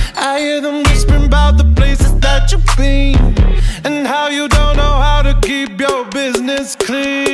I hear them whispering about the places that you've been, and how you don't know how to keep your business clean.